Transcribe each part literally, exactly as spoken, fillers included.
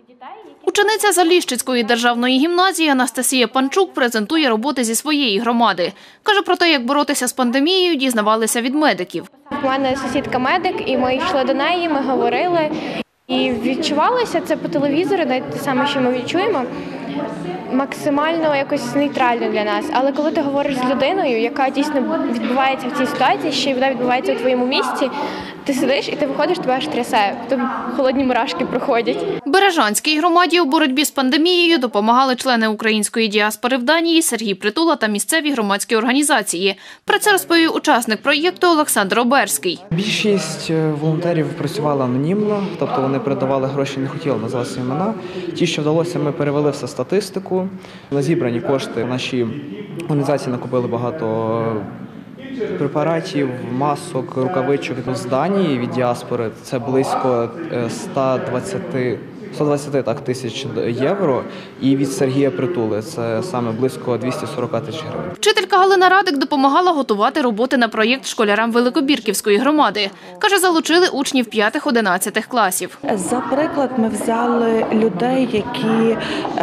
Учениця Заліщицької державної гімназії Анастасія Панчук презентує роботи зі своєї громади. Каже, про те, як боротися з пандемією, дізнавалися від медиків. У мене сусідка медик, і ми йшли до неї, ми говорили. І відчувалося це по телевізору, навіть те саме, що ми відчуємо, максимально якось нейтрально для нас. Але коли ти говориш з людиною, яка дійсно відбувається в цій ситуації, ще й вона відбувається у твоєму місті, ти сидиш і ти виходиш, тебе аж трясе, тобі холодні мурашки проходять. Бережанській громаді у боротьбі з пандемією допомагали члени української діаспори в Данії Сергій Притула та місцеві громадські організації. Про це розповів учасник проєкту Олександр Оберський. Більшість волонтерів працювала анонімно, тобто вони передавали гроші, не хотіли назвати свої імена. Ті, що вдалося, ми перевели все статистику. На зібрані кошти наші організації накупили багато препаратів, масок, рукавичок з Данії від діаспори. Це близько ста двадцяти так, тисяч євро. І від Сергія Притули це саме близько двісті сорок тисяч гривень. Вчителька Галина Радик допомагала готувати роботи на проєкт школярам Великобірківської громади. Каже, залучили учнів п'ятих-одинадцятих класів. За приклад ми взяли людей, які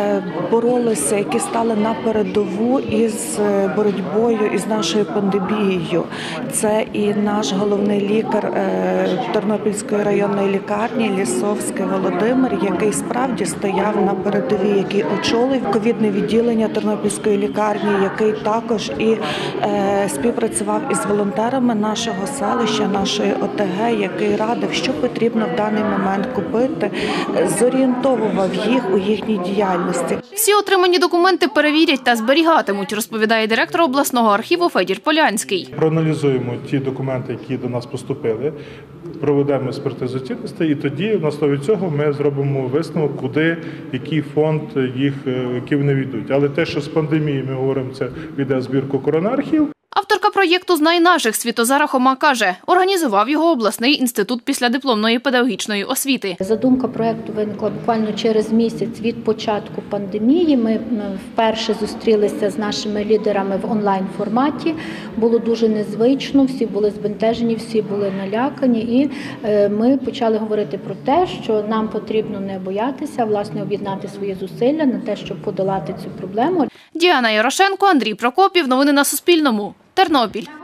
боролися, які стали на передову із боротьбою із нашою пандемією. Це і наш головний лікар Тернопільської районної лікарні Лісовський Володимир, який справді стояв на передовій, який очолив ковідне відділення Тернопільської лікарні, який також і е, співпрацював із волонтерами нашого селища, нашої О Те Ге, який радив, що потрібно в даний момент купити, зорієнтовував їх у їхній діяльності. Всі отримані документи перевірять та зберігатимуть, розповідає директор обласного архіву Федір Полянський. Проаналізуємо ті документи, які до нас поступили, проведемо експертизу цінностей, і тоді на основі цього ми зробимо висновок, куди, який фонд їх, які вони війдуть. Але те, що з пандемією, ми говоримо, це піде збірку коронархів. Авторка проєкту «Знай наших» Світозара Хома каже, організував його обласний інститут післядипломної педагогічної освіти. Задумка проєкту виникла буквально через місяць від початку пандемії. Ми вперше зустрілися з нашими лідерами в онлайн-форматі. Було дуже незвично, всі були збентежені, всі були налякані. І ми почали говорити про те, що нам потрібно не боятися, власне, об'єднати свої зусилля на те, щоб подолати цю проблему. Діана Ярошенко, Андрій Прокопів. Новини на Суспільному. Тернопіль.